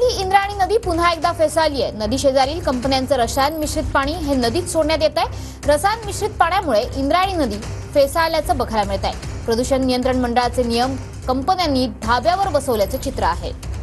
की इंद्रायणी नदी पुन्हा एकदा फेसाळली आहे। नदी शेजारील कंपन्यांचं रसायन मिश्रित पाणी हे नदीत सोडण्यात येत आहे। रसायन मिश्रित पाण्यामुळे इंद्रायणी नदी फेसाळल्याचं बघायला मिळत आहे। प्रदूषण नियंत्रण मंडळाचे नियम कंपन्यांनी धाब्यावर बसवल्याचं चित्र आहे।